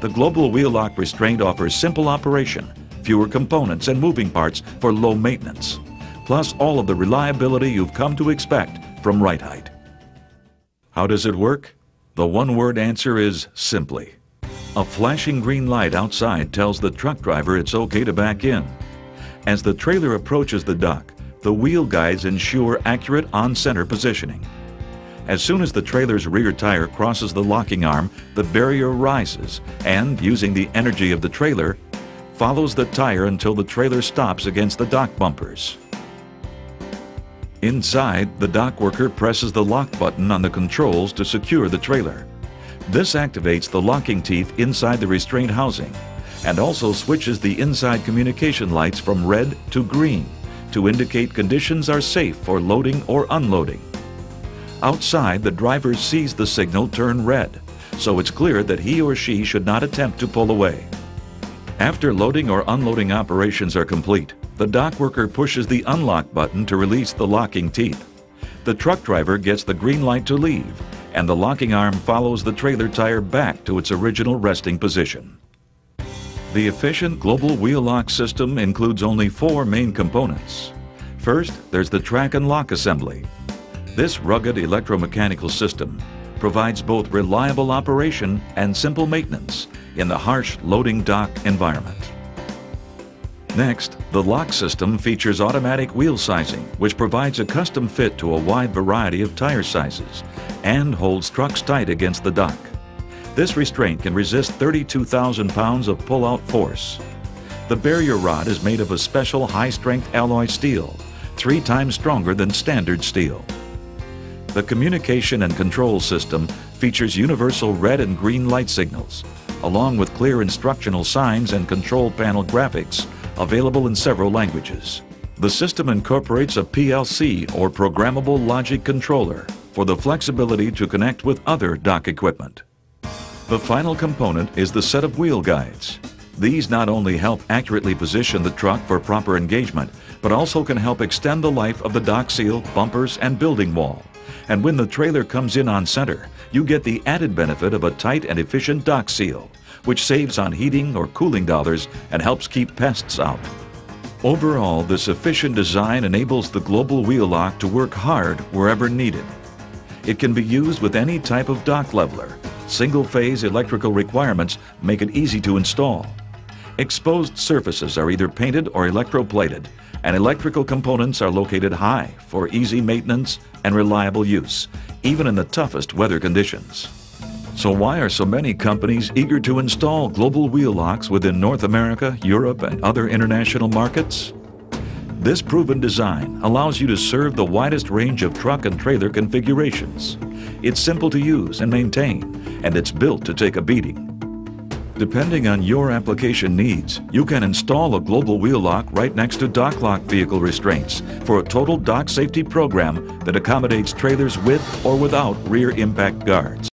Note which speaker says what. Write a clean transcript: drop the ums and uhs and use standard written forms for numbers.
Speaker 1: the Global Wheel-Lok restraint offers simple operation, fewer components and moving parts for low maintenance, plus all of the reliability you've come to expect from Loc8. How does it work? The one-word answer is simply. A flashing green light outside tells the truck driver it's okay to back in. As the trailer approaches the dock, the wheel guides ensure accurate on-center positioning. As soon as the trailer's rear tire crosses the locking arm, the barrier rises and, using the energy of the trailer, follows the tire until the trailer stops against the dock bumpers. Inside, the dock worker presses the lock button on the controls to secure the trailer. This activates the locking teeth inside the restraint housing and also switches the inside communication lights from red to green to indicate conditions are safe for loading or unloading. Outside, the driver sees the signal turn red, so it's clear that he or she should not attempt to pull away. After loading or unloading operations are complete, the dock worker pushes the unlock button to release the locking teeth. The truck driver gets the green light to leave, and the locking arm follows the trailer tire back to its original resting position. The efficient Global Wheel-Lok system includes only 4 main components. First, there's the track and lock assembly. This rugged electromechanical system provides both reliable operation and simple maintenance in the harsh loading dock environment. Next, the lock system features automatic wheel sizing, which provides a custom fit to a wide variety of tire sizes and holds trucks tight against the dock. This restraint can resist 32,000 pounds of pull-out force. The barrier rod is made of a special high-strength alloy steel, 3 times stronger than standard steel. The communication and control system features universal red and green light signals, along with clear instructional signs and control panel graphics available in several languages. The system incorporates a PLC or programmable logic controller for the flexibility to connect with other dock equipment. The final component is the set of wheel guides. These not only help accurately position the truck for proper engagement, but also can help extend the life of the dock seal, bumpers, and building wall. And when the trailer comes in on center, you get the added benefit of a tight and efficient dock seal, which saves on heating or cooling dollars and helps keep pests out. Overall, this efficient design enables the Global Wheel-Lok to work hard wherever needed. It can be used with any type of dock leveler. Single-phase electrical requirements make it easy to install. Exposed surfaces are either painted or electroplated, and electrical components are located high for easy maintenance and reliable use, even in the toughest weather conditions. So why are so many companies eager to install Global Wheel-Loks within North America, Europe, and other international markets? This proven design allows you to serve the widest range of truck and trailer configurations. It's simple to use and maintain, and it's built to take a beating. Depending on your application needs, you can install a Global Wheel-Lok right next to dock lock vehicle restraints for a total dock safety program that accommodates trailers with or without rear impact guards.